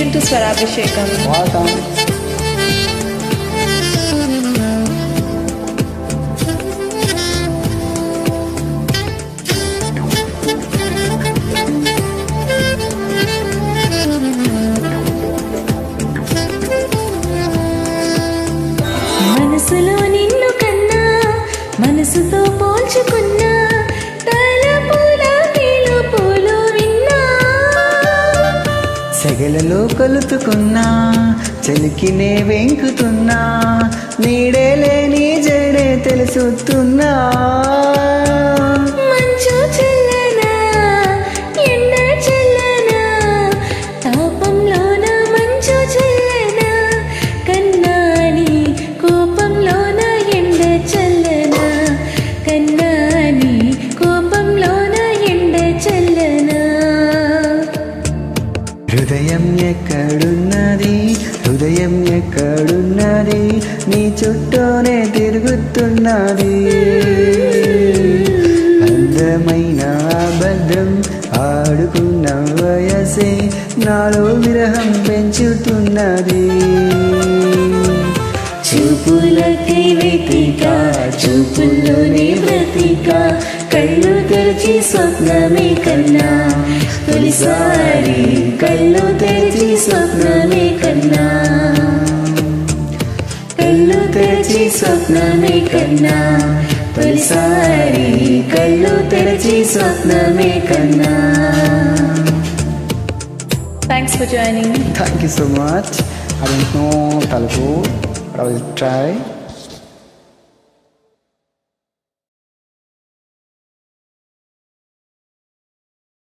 listening to Swarabhishekam. Welcome. మనసులో నిన్ను కన్నా మనసుతో పోల్చుకున్నా తలపుల పిలుపులు విన్నా సెగలలో కొలుతుకున్నా చలికినే వెంకుతున్నా నీడే లేని జడే తెలుసుతున్నా మంచు చల్లనా ఎండ చల్లనా తాపంలోన మంచు చల్లనా కన్నాని కోపంలోన ఎండ చల్లనా కన్నాని కోపంలోన ఎండ చల్లనా హృదయం ఎక్కడున్నది హృదయం ఎక్కడున్నది నీ చుట్టూనే తిరుగుతున్నది అందమైన అబద్ధం ఆడుకున్న వయసే నాలో విరహం పెంచుతున్నది చూపులకై వెతిక చూపుల్లోనే బ్రతిక కళ్ళు తెరిచి స్వప్నమే కన్నా తొలిసారి కళ్ళు తెరిచి స్వప్నమే కన్నా కళ్ళు తెరిచి స్వప్నమే కన్నా తొలిసారి కళ్ళు తెరిచి స్వప్నమే కన్నా. Thanks for joining. Thank you so much. I don't know Telugu, but I will try.